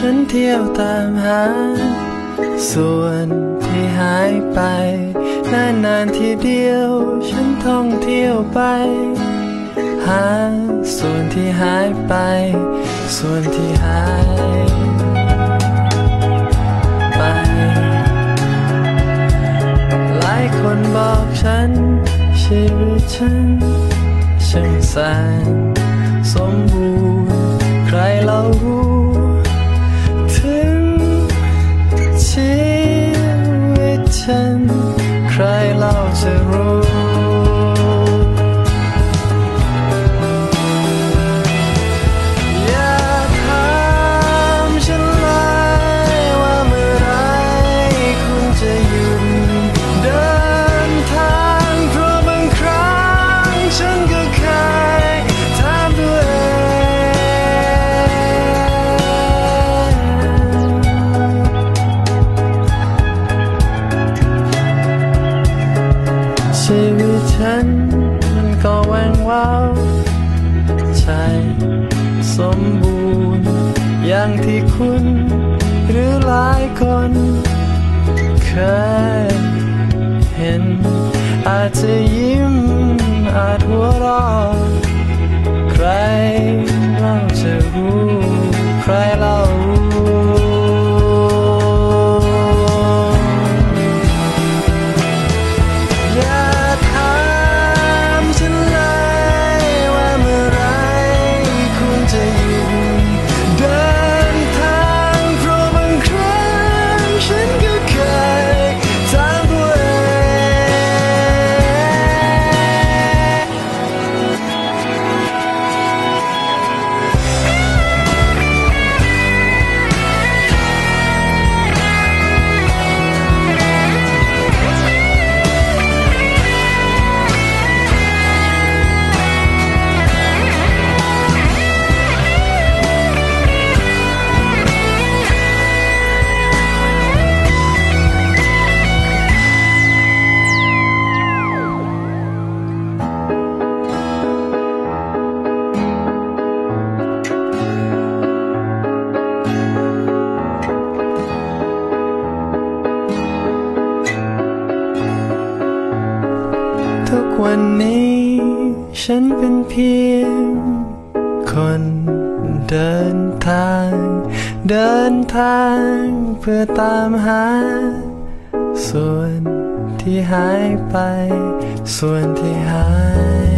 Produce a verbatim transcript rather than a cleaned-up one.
ฉันเที่ยวตามหาส่วนที่หายไปนานๆทีเดียวฉันท่องเที่ยวไปหาส่วนที่หายไปส่วนที่หายไปหลายคนบอกฉันชีวิตฉันช่างแสนสมบูรณ์ใครเล่ารู้ถึงชีวิตฉันใครเล่าจะรู้ชีวิตฉันมันก็แหว่งว้าวใช่สมบูรณ์อย่างที่คุณหรือหลายคนเคยเห็นอาจจะยิ้มอาจหัวเราะใครเล่าจะรู้ใครเล่าทุกวันนี้ฉันเป็นเพียงคนเดินทางเดินทางเพื่อตามหาส่วนที่หายไปส่วนที่หาย